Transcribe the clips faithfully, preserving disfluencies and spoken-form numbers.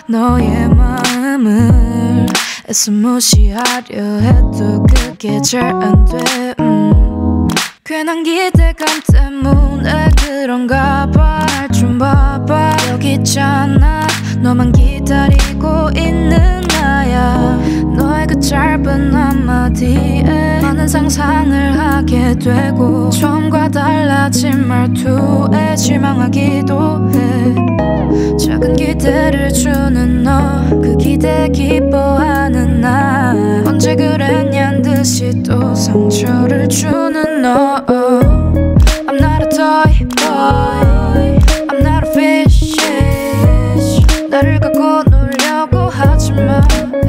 너의 마음을 애써 무시하려 해도 그게 잘 안 돼. 음. 괜한 기대감 때문에 그런가 봐. 날 좀 봐봐. 여기 있잖아. 너만 기다리고 있는 나야. 너의 그 짧은 한마디에 많은 상상을 하게 되고 처음과 달라진 말투에 실망하기도 해. 작은 기대를 주는 너, 그 기대 기뻐하는 나. 언제 그랬냔 듯이 또 상처를 주는 너. I'm not a toy boy, I'm not a fish. 나를 갖고 놀려고 하지마.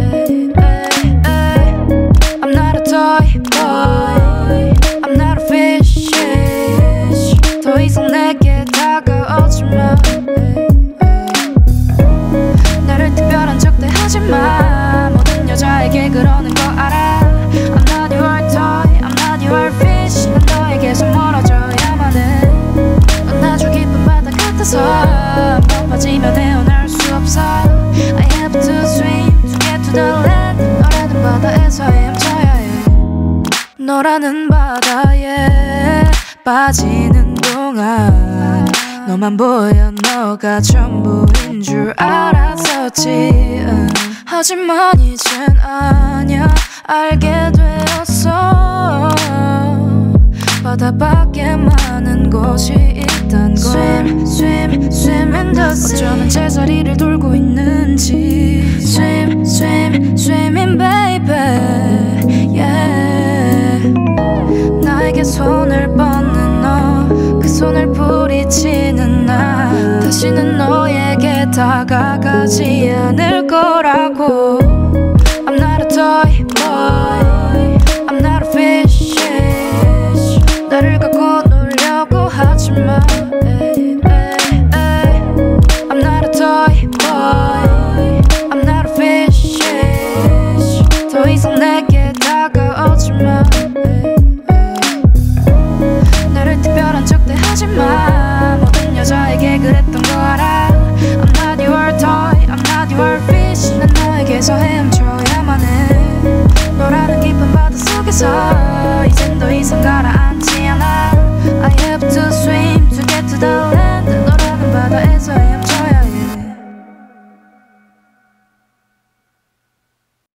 I'm not a toy boy, I'm not a fish. 더 이상 내게 다가오지마. 나를 특별한 적대하지마. 모든 여자에게 그러는 거 알아. I'm not your toy, I'm not your fish. 난 너에게서 멀어져야만 해. 넌 아주 깊은 바다 같아서 못 빠지면 헤어날 수 없어. I have to swim to get to the land. 너라는 바다에서 헤엄쳐야 해. 너라는 바다에 빠지는 동안 너만 보여. 너가 전부인 줄 알았었지. 하지만 이젠 아냐. 알게 되었어. 바다 밖에 많은 곳이 있단 걸. Swim, swim, swim in the sea. 어쩌면 제자리를 돌고 있는지. Swim, swim, swimming baby, yeah. 나에게 손을 뻗는 너, 그 손을 부리치는 나. 다시는 너에게 다가가지 않을 거라고. I'm not a toy boy, I'm not a fish. 나를 갖고 놀려고 하지마. I'm not a toy boy, I'm not a fish. 더 이상 내게 다가오지마. 나를 특별한 적대하지마. 모든 여자에게 그랬던 거 알아. I'm not your toy, I'm not your fish. 난 너에게서 헤엄쳐야만 해. 너라는 깊은 바다 속에서 이젠 더 이상 가라